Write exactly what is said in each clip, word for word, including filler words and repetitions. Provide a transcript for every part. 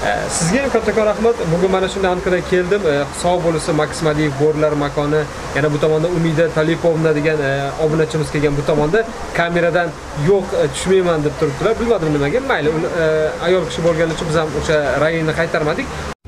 Sizga kattakon rahmat. Bugun mana shunday Anqaraga keldim. Sog' bo'lsa Maksimaliyev Bo'rilar makoni, yana bu tomonda Umida Talipovna degan obunachimiz kelgan bu tomonda kameradan yo'q tushmayman deb turibdilar. Bilmadim nimaga. Mayli, ayol kishi bo'lgani uchun biz ham o'sha rayini qaytarmadik.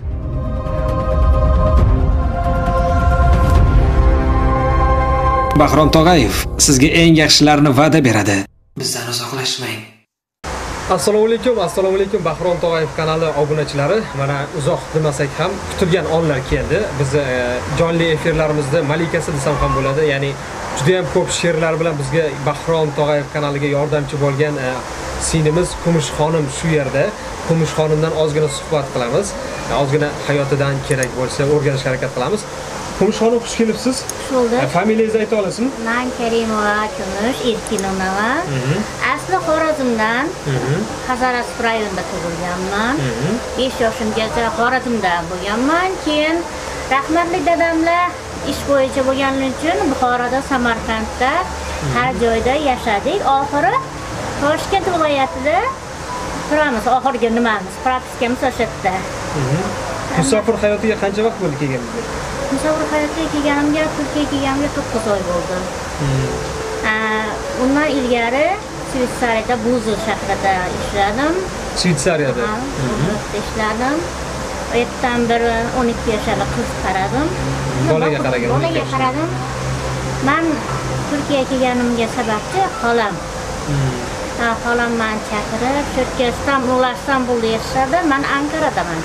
Bahrom Tog'ayev sizga eng yaxshilarini va'da beradi. Bizdan uzoqlashmang. Assalomu alaykum, assalomu alaykum Bahrom Tog'ayev kanali obunachilari. Mana uzoq demasak ham kutilgan onlar keldi. Biz jonli efirlarimizda malikasi desam ham bo'ladi. Ya'ni juda ham ko'p she'rlar bilan bizga Bahrom Tog'ayev kanaliga yordamchi bo'lgan singlimiz Kumush xonim shu yerda. Kumush xonimdan ozgina suhbat qilamiz. Ozgina hayotidan kerak bo'lsa o'rganishga harakat qilamiz. Kumush xonim, xush kelibsiz. Xush bulduk. Familiyangizni ayta olasizmi? Men Karimova Kumush Erkinova. Asli Xorazmdan, Hazorasp rayonida tug'ilganman. besh yoshimgacha Xorazmda bo'lganman. Keyin rahmatli dadamlar ish bo'yicha bo'lganligi uchun Buxoroda, Samarqandda har joyda yashadik. Oxiri Toshkent viloyatida turamiz. Oxirgi nimamiz, propiskamiz o'sha yerda. Musofir hayotiga qancha vaqt bo'ldi kelganingizga? Musofir hayotiga kelganimga, Turkiyaga kelganimga to'qqiz oy bo'ldi. Undan ilgari Shveysariyada Buzel shahrida ishladim. Shveysariyada ishladim. O yerdan bir o'n ikki yoshli qiz qaradim. Bolaga qaragan. Bolaga qaradim. Men Turkiyaga kelganimga sababchi xolam. Ha, xolam meni chaqirib, Turkiya Istanbul, Istanbulda yashadi. Men Ankaradaman.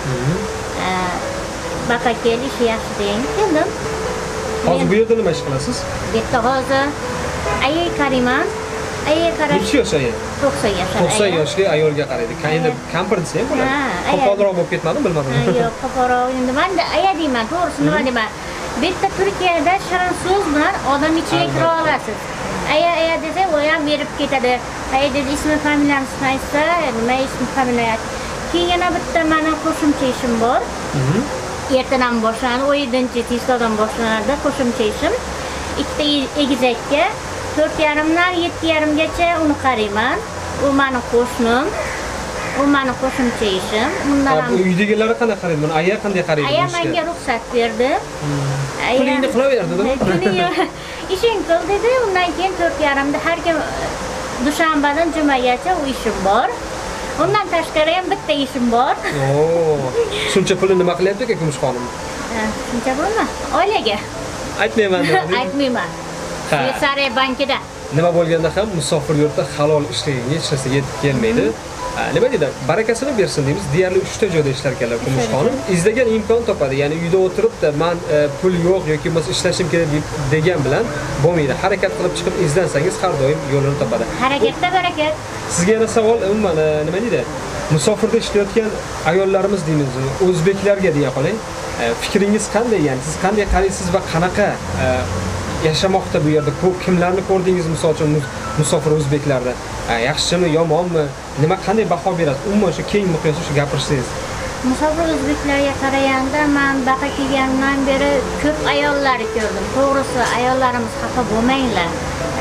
Baqa kelish yaxshi degan keldim. Hozir bu yerda nima ish qilasiz? Bu yerda hozir ayay qariman. Ayay qarash. Necha yosh ayay? to'qson yosh. to'qson yoshli ayolga qaraydi. Endi kampir desa ham bo'ladi. Qo'polroq bo'lib ketmadim, bilmadim. Yo'q, qo'polroq. Endi men aya deyman, to'g'risi nima deyman. Bu yerda Turkiyada shirin so'z bilan odam ichiga kira olasiz. Aya aya desa, u ham berib ketadi. Aya dedi, ismi familiyangizni aytsa, nima ismi familiya. Keyin yana bitta mana qo'shimcha ishim bor. Ertadan boshlanadi, o'n yedinchi tezdan boshlanadi qo'shimcha ishim. Ikkita egizakka to'rt yarim dan yetti yarim gacha uni qarayman. U meni qo'shnim. U meni qo'shimcha ishim. Undan ham uydagilar qanday qaraydi? Buni aya qanday qaraydi? Aya menga ruxsat berdi. Pulingni qilaverdi-da. Ishing qil dedi. Undan keyin to'rt yarim da har kim dushanbadan jumagacha u ishim bor. Undan tashqari ham bitta ishim bor. Oo. Shuncha pulni nima qilyapti aka Kumush xonim? Ha, shuncha pulmi? Oilaga. Aytmayman dedi. Aytmayman. Shveysariya bankida. Nima bo'lganda ham musofir yurtda halol ishlagan hech narsa yetib kelmaydi. Nima deydi? Barakasini bersin deymiz. Deyarli uchta joyda ishlar ekanlar Kumush xonim. Izlagan imkon topadi. Ya'ni uyda o'tiribda, men pul yo'q yoki bo'lmasa ishlashim kerak degan bilan bo'lmaydi. Harakat qilib chiqib izlansangiz har doim yo'lini topadi. Harakatda barakat. Sizga yana savol, umuman nima deydi? Musofirda ishlayotgan ayollarimiz deymiz, o'zbeklarga deya qoling. Fikringiz qanday? Ya'ni siz qanday qaraysiz va qanaqa yashamoqda bu yerda? Ko'p kimlarni ko'rdingiz misol uchun musofir o'zbeklarda? Yaxshimi, yomonmi? Nima qanday baho berasiz? Umuman shu keng miqyosda shu gapirsangiz. Musofir o'zbeklarga qaraganda men baqa kelgandan beri ko'p ayollarni ko'rdim. To'g'risi, ayollarimiz xafa bo'lmanglar.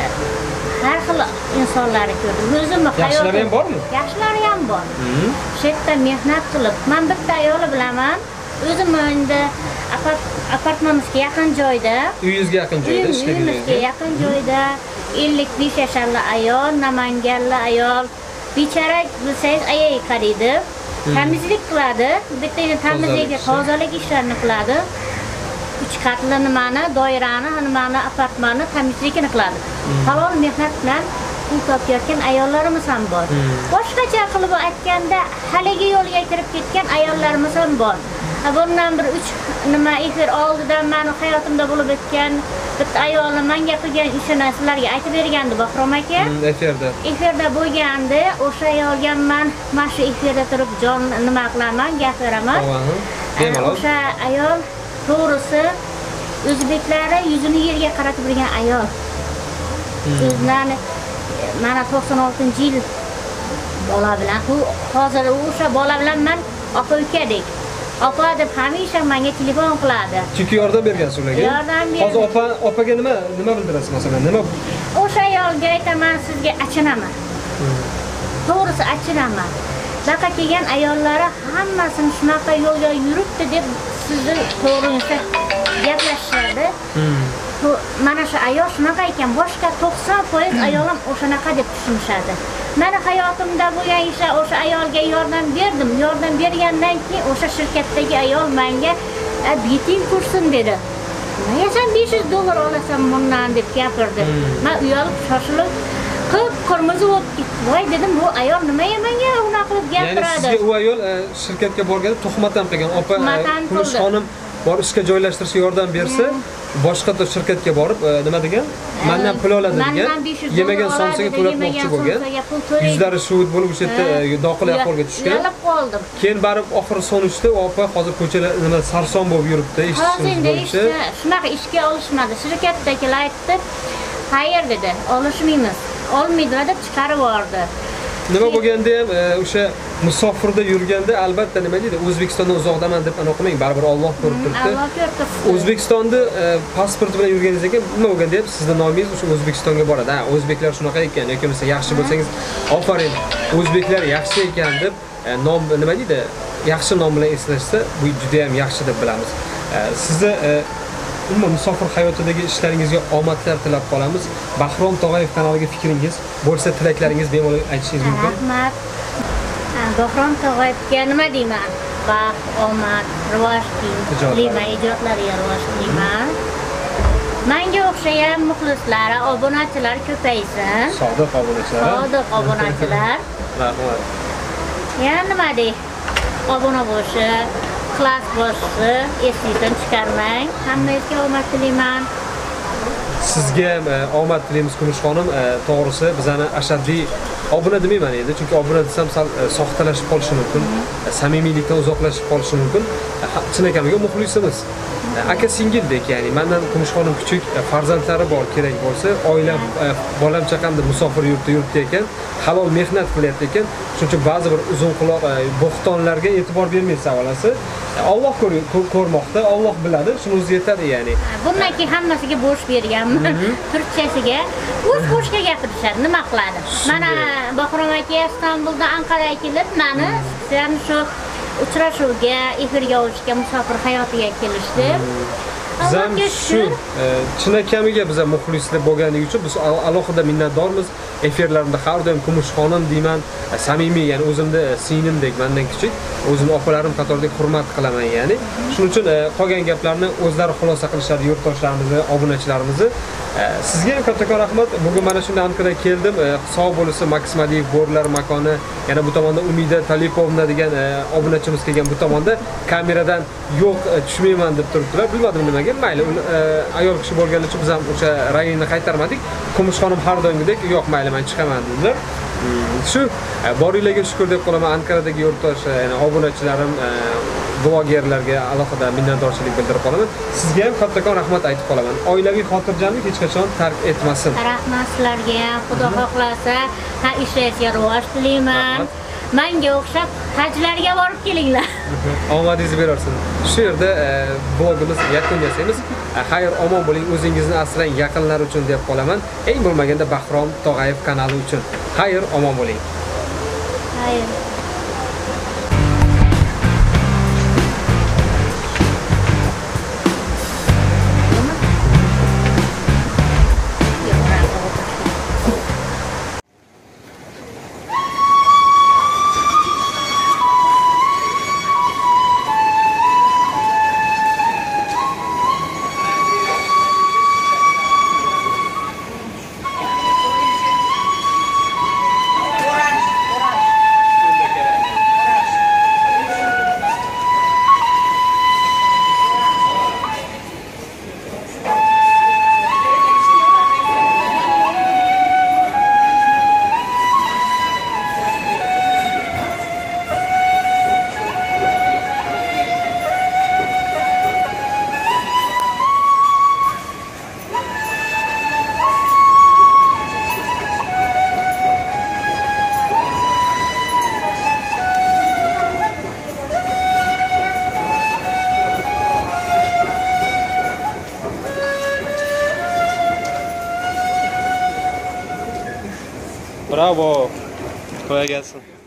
Har xil insonlarni ko'rdim. O'zimni hayotim. Yaxshilari ham bormi? Yaxshilari ham bor. Shu yerda mehnat qilib, men bitta ayolni bilaman. O'zim endi apartmanimizga yaqin joyda, uyingizga yaqin joyda ishlaydi. Uyimizga yaqin joyda ellik besh yoshli ayol, namanganli ayol, bechara bilsangiz ayay qaraydi. Temizlik qiladi. Bitta temizlik, tozalik ishlarini qiladi. uch qatli nimani, doirani, nimani, apartmanni temizligini qiladi. Halol mehnat bilan pul topayotgan ayollarimiz ham bor. Boshqacha qilib aytganda, haligi yo'lga kirib ketgan ayollarimiz ham bor. Bundan bir uch nima efir oldidan meni hayotimda bo'lib o'tgan bitta ayolni menga qilgan ishini sizlarga aytib bergandi Bahrom aka. Efirda. Efirda bo'lganda o'sha ayolga men mana shu efirda turib jon nima qilaman, gapiraman. O'sha ayol to'g'risi o'zbeklari yuzini yerga qaratib turgan ayol. O'zlari mana to'qson oltinchi yil bola bilan, hozir o'sha bola bilan men opa-ukadek. Opa deb hamisha menga telefon qiladi. Chunki yordam bergansiz ularga. Yordam berdim. Hozir opa, opaga nima, nima bildirasiz masalan? Nima? O'sha ayolga aytaman, sizga achinaman. To'g'risi achinaman. Baqa kelgan ayollari hammasini shunaqa yo'lga yuribdi deb sizni to'g'ringizni gaplashishadi. Mana shu ayol shunaqa ekan, boshqa to'qson foiz ayol ham o'shanaqa deb tushunishadi. Meni hayotimda bo'lgan ishlar o'sha ayolga yordam berdim. Yordam bergandan keyin o'sha shirkatdagi ayol menga biting kursin dedi. "Nega sen besh yuz dollar olasan bundan?" deb gapirdi. Men uyalib shoshilib qip qirmizi bo'lib ketdi. Voy dedim, bu ayol nimaga menga unaqa qilib gapiradi? Ya'ni sizga u ayol shirkatga borganda tuhmat ham qilgan. Opa, Kumush xonim bor ishga joylashtirishga yordam bersa, boshqa shirkatga borib nima degan? Mendan pul oladi degan. Yemagan somsaga to'latmoqchi bo'lgan. Yuzlari shuvut bo'lib o'sha yerda doqil ahvolga tushgan. Yalab qoldim. Keyin barib oxir so'nishda opa hozir ko'chalar nima sarson bo'lib yuribdi, ishsiz bo'lishi. Shunaqa ishga olishmadi. Shirkatdagilar aytdi, "Xayr" dedi, "Olishmaymiz." Olmaydilar deb chiqarib yubordi. Nima bo'lganda ham o'sha musofirda yurganda albatta nima deydi? O'zbekistondan uzoqdaman deb anoqmang, baribir Alloh ko'rib turibdi. Alloh ko'rib turibdi. O'zbekistonda pasport bilan yurganingiz ekan, nima bo'lganda ham sizni nomingiz o'sha O'zbekistonga boradi. Ha, o'zbeklar shunaqa ekan, yoki bo'lmasa yaxshi bo'lsangiz, ofarin, o'zbeklar yaxshi ekan deb nom nima deydi? Yaxshi nom bilan eslashsa, bu juda ham yaxshi deb bilamiz. Sizni umuman musofir hayotidagi ishlaringizga omadlar tilab qolamiz. Bahrom Tog'ayev kanaliga fikringiz bo'lsa, tilaklaringiz bemalol aytishingiz mumkin. Rahmat. Bahrom Tog'ayevga nima deyman? Baxt, omad, rivoj tilayman, ijodlariga rivoj tilayman. Menga o'xshagan muxlislar, obunachilar ko'paysin. Sodiq obunachilar. Sodiq obunachilar. Rahmat. Yana nima dey? Obuna bo'lishib, ixlos bo'lishni esingizdan chiqarmang. Hammangizga omad tilayman. Sizga ham omad tilaymiz Kumush xonim. To'g'risi bizani ashaddiy obuna demayman endi, chunki obuna desam sal soxtalashib qolishi mumkin, samimiylikdan uzoqlashib qolishi mumkin. Chinakamiga muxlisimiz. Aka singildek, ya'ni mendan Kumush xonim kichik, farzandlari bor kerak bo'lsa, oilam, bolam chaqam deb musofir yurtda yuribdi ekan, halol mehnat qilyapti ekan. Shuning uchun ba'zi bir uzun quloq bo'xtonlarga e'tibor bermaysiz avalasi. Alloh ko'rmoqda, Alloh biladi, shuni o'zi yetadi ya'ni. Bundan keyin hammasiga bo'sh berganman. Turkchasiga bo'sh-bo'shga gapirishadi, nima qiladi? Mana Bahrom aka Istanbuldan Anqaraga kelib, meni ham shu uchrashuvga, efirga olishga, musofir hayotiga kelishdi. Biz ham shu chinakamiga biz ham muxlislar bo'lganligi uchun biz alohida minnatdormiz. Efirlarimda har doim Kumush xonim deyman, samimiy, ya'ni o'zimda singlimdek, mendan kichik, o'zimni opalarim qatoridek hurmat qilaman ya'ni. Shuning uchun qolgan gaplarni o'zlari xulosa qilishadi yurtdoshlarimizni, obunachilarimizni. Sizga ham kattakon rahmat. Bugun mana shunday Anqaraga keldim. Sog' bo'lsa Maksim Aliyev Bo'rilar makoni, yana bu tomonda Umida Talipovna degan obunachimiz kelgan bu tomonda kameradan yo'q tushmayman deb turibdilar. Bilmadim nimaga. Mayli, ayol kishi bo'lgani uchun biz ham o'sha rayini qaytarmadik. Kumush xonim har doimgidek yo'q mayli men chiqaman dedilar. Shu boringlarga shukr deb qolaman. Anqaradagi yurtdosh, ya'ni obunachilarim, blogerlarga alohida minnatdorchilik bildirib qolaman. Sizga ham kattakon rahmat aytib qolaman. Oilaviy xotirjamlik hech qachon tark etmasin. Rahmat sizlarga ham. Xudo xohlasa, ha ishlaringizga rivoj tilayman. Menga o'xshab hajlarga borib kelinglar. Omadingiz berarsin. Shu yerda blogimiz yakun yasaymiz. Xayr, omon bo'ling, o'zingizni asrang, yaqinlar uchun deb qolaman. Eng bo'lmaganda Bahrom Tog'ayev kanali uchun. Xayr, omon bo'ling. Xayr. Bravo. Kolay gelsin.